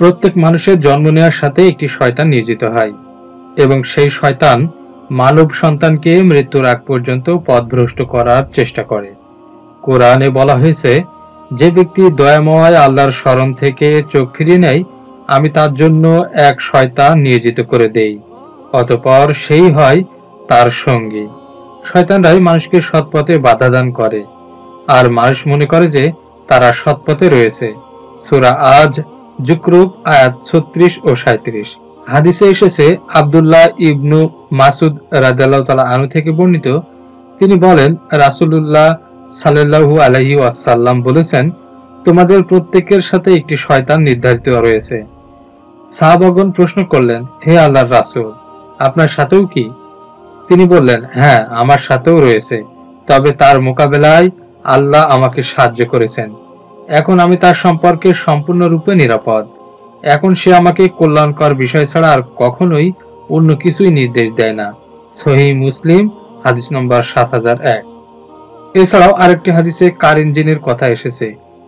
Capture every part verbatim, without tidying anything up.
প্রত্যেক মানুষের জন্ম নেওয়ার সাথে একটি শয়তান নিয়োজিত হয় এবং সেই শয়তান মানব সন্তানকে মৃত্যুর আগ পর্যন্ত পথভ্রষ্ট করার চেষ্টা করে। কোরআনে বলা হয়েছে, যে ব্যক্তি দয়াময় আল্লাহর স্মরণ থেকে চোখ ফিরিয়ে নেয়, আমি তার জন্য এক শয়তান নিয়োজিত করে দেই, অতঃপর সেই হয় তার সঙ্গী। শয়তানরাই মানুষকে সৎপথে বাধা দান করে, আর মানুষ মনে করে যে তারা সৎপথে রয়েছে। সূরা আজ যুকরুব আয়াত ছত্রিশ ও সাঁইত্রিশ। হাদিসে এসেছে, আব্দুল্লাহ ইবনু মাসুদ রাদিয়াল্লাহু তাআলা আনহু থেকে বর্ণিত, তিনি বলেন, রাসূলুল্লাহ সাল্লাল্লাহু আলাইহি ওয়াসাল্লাম বলেছেন, তোমাদের প্রত্যেকের সাথে একটি শয়তান নির্ধারিত রয়েছে। সাহাবাগণ প্রশ্ন করলেন, হে আল্লাহর রাসূল, আপনার সাথেও কি? তিনি বললেন, হ্যাঁ, আমার সাথেও রয়েছে, তবে তার মোকাবেলায় আল্লাহ আমাকে সাহায্য করেছেন। এখন আমি তার সম্পর্কে সম্পূর্ণরূপে নিরাপদ। এখন সে আমাকে কল্যাণকর বিষয় ছাড়া আর কখনোই অন্য কিছুই নির্দেশ দেয় না। সহিহ মুসলিম হাদিস নম্বর সাত হাজার এক। এছাড়াও আরেকটি হাদিসে কারিন জিনের কথা এসেছে।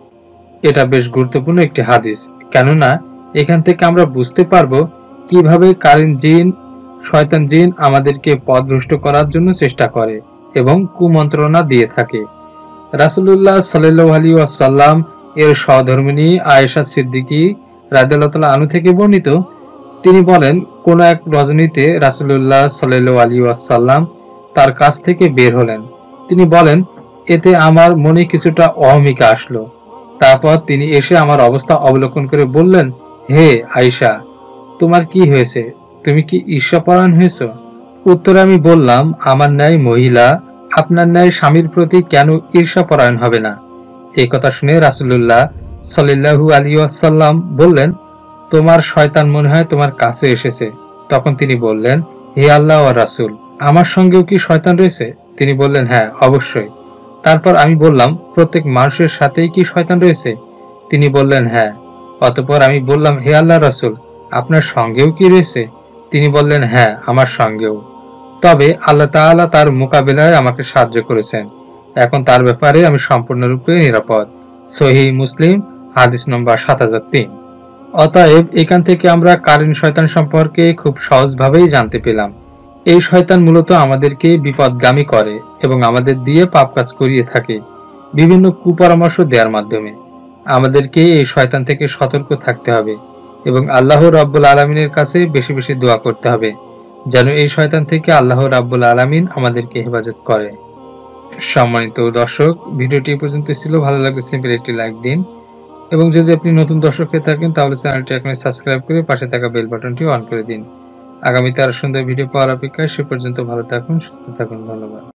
এটা বেশ গুরুত্বপূর্ণ একটি হাদিস, কেননা এখান থেকে আমরা বুঝতে পারবো কিভাবে কারিন জিন, শয়তান জিন আমাদেরকে পথভ্রষ্ট করার জন্য চেষ্টা করে এবং কুমন্ত্রণা দিয়ে থাকে। রাসূলুল্লাহ সাল্লাল্লাহু আলাইহি ওয়াসাল্লাম এর সহধর্মিণী আয়েশা সিদ্দিকী রাদিয়াল্লাহু তাআলা আনহা থেকে বর্ণিত, তিনি বলেন, কোন এক রজনীতে রাসূলুল্লাহ সাল্লাল্লাহু আলাইহি ওয়াসাল্লাম তার কাছ থেকে বের হলেন। তিনি বলেন, এতে আমার মনে কিছুটা অহমিকা আসলো। তারপর তিনি এসে আমার অবস্থা অবলোকন করে বললেন, হে আয়েশা, তোমার কি হয়েছে? তুমি কি ঈর্ষাপরায়ণ হয়েছ? উত্তরে আমি বললাম, আমার ন্যায় মহিলা আপনার ন্যায় স্বামীর প্রতি কেন ঈর্ষাপরায়ণ হবে না? এই কথা শুনে রাসূলুল্লাহ সাল্লাল্লাহু আলাইহি ওয়াসাল্লাম বললেন, তোমার শয়তান মনে হয় তোমার কাছে এসেছে। তখন তিনি বললেন, হে আল্লাহ ওয়া রাসূল, আমার সঙ্গেও কি শয়তান রয়েছে? তিনি বললেন, হ্যাঁ, অবশ্যই। তারপর আমি বললাম, প্রত্যেক মানুষের সাথেই কি শয়তান রয়েছে? তিনি বললেন, হ্যাঁ। অতঃপর আমি বললাম, হে আল্লাহ রাসূল, আপনার সঙ্গেও কি রয়েছে? তিনি বললেন, হ্যাঁ, আমার সঙ্গেও। তবে আল্লাহ তাআলা তার মোকাবিলায় আমাকে সাহায্য করেছেন। এখন তার ব্যাপারে আমি সম্পূর্ণরূপে নিরাপদ। সহিহ মুসলিম হাদিস নম্বর সাত হাজার তিন। অতএব এখান থেকে আমরা কারিন শয়তান সম্পর্কে খুব সহজভাবেই জানতে পেলাম। এই শয়তান মূলত আমাদেরকে বিপদগামী করে এবং আমাদের দিয়ে পাপ কাজ করিয়ে থাকে বিভিন্ন কুপরামর্শ দেওয়ার মাধ্যমে। আমাদেরকে এই শয়তান থেকে সতর্ক থাকতে হবে এবং আল্লাহ রাব্বুল আলামিনের কাছে বেশি বেশি দোয়া করতে হবে, যেন এই শয়তান থেকে আল্লাহ রাব্বুল আলামিন আমাদেরকে হেফাজত করে। সম্মানিত দর্শক, ভিডিওটি এই পর্যন্ত ছিল। ভালো লাগলে সিম্পল একটি লাইক দিন এবং যদি আপনি নতুন দর্শক হয়ে থাকেন তাহলে চ্যানেলটি এখনই সাবস্ক্রাইব করে পাশে থাকা বেল বাটনটি অন করে দিন। আগামীতে আরো সুন্দর ভিডিও পাওয়ার অপেক্ষায় সে পর্যন্ত ভালো থাকুন, সুস্থ থাকুন। ধন্যবাদ।